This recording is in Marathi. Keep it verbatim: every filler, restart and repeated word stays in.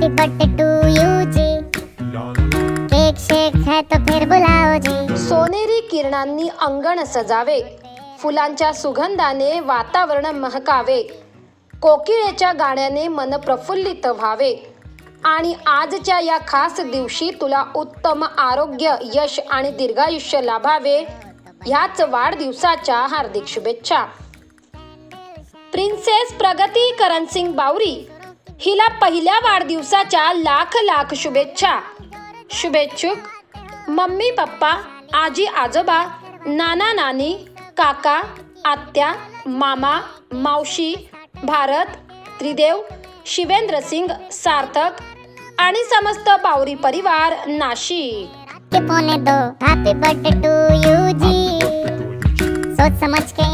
Happy birthday to you ji, cake shake है तो फिर बुलाओ जी। सोनेरी किरणांनी अंगण सजावे, फुलांच्या सुगंधाने वातावरण महकावे, कोकिळेच्या गाण्याने मन प्रफुल्लित व्हावे आणि आजच्या या खास दिवशी तुला उत्तम आरोग्य, यश आणि दीर्घायुष्य लाभावे ह्याच वाढदिवसाच्या हार्दिक शुभेच्छा। प्रिन्सेस प्रगती करणसिंग बावरी हिला पहिल्या वाढदिवसाच्या लाख लाख शुभेच्छा। शुभेच्छुक मम्मी पप्पा, आजी आजोबा, नाना नानी, काका, आत्या, मामा, मावशी, भारत, त्रिदेव, शिवेंद्र सिंग, सार्थक आणि समस्त बावरी परिवार नाशिक। के पौने दो happy birthday to you ji, सोच समझ के